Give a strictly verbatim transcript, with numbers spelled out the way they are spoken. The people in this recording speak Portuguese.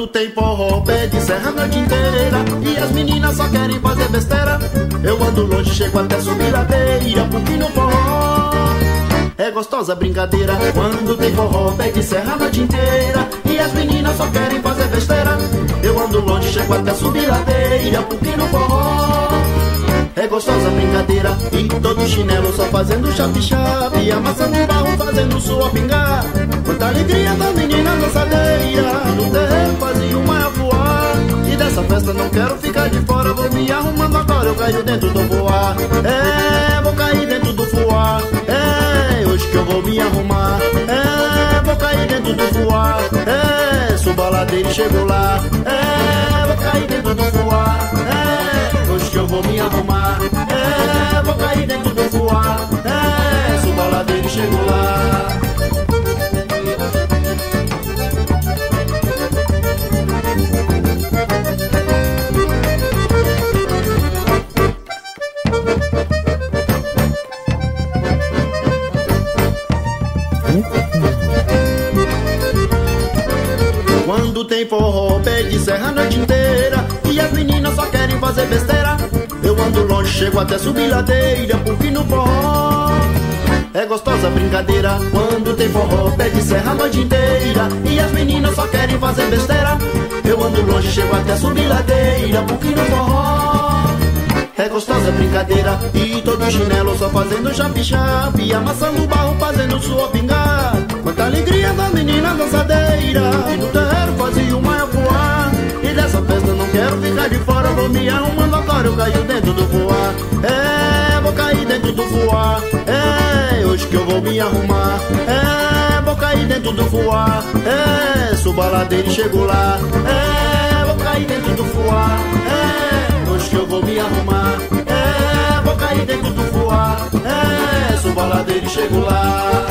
Quando tem forró, pé de serra a noite inteira e as meninas só querem fazer besteira. Eu ando longe, chego até subir ladeira, porque no forró é gostosa brincadeira. Quando tem forró, pé de serra a noite inteira e as meninas só querem fazer besteira. Eu ando longe, chego até subir ladeira, porque no forró é gostosa brincadeira. E todo chinelo só fazendo chape-chape, amassando barro, fazendo sua pingar. Quanta alegria da menina dançadeira, no terreiro fazia uma voar. E dessa festa não quero ficar de fora, vou me arrumando agora, eu caio dentro do voar. É, vou cair dentro do voar. É, hoje que eu vou me arrumar. É, vou cair dentro do voar. É, subo a ladeira e chego lá. É, vou cair dentro do voar. É, hoje que eu vou me arrumar. É, vou cair dentro do voar. É, subo a ladeira e chego lá. Quando tem forró, pé de serra a noite inteira e as meninas só querem fazer besteira. Eu ando longe, chego até subir ladeira, porque no forró é gostosa brincadeira. Quando tem forró, pé de serra a noite inteira e as meninas só querem fazer besteira. Eu ando longe, chego até subir ladeira, porque no forró é gostosa brincadeira. E todo chinelo só fazendo chape-chape, amassando barro, fazendo sua pingar. Quanta alegria da menina dançadeira, e no terreiro fazia uma voar. E dessa festa não quero ficar de fora, vou me arrumando agora, eu caio dentro do voar. É, vou cair dentro do voar. É, hoje que eu vou me arrumar. É, vou cair dentro do voar. É, subo a ladeira e chego lá. É, vou cair dentro do voar. É, hoje que eu vou me arrumar. É, vou cair dentro do voar. É, subo a ladeira e chego lá.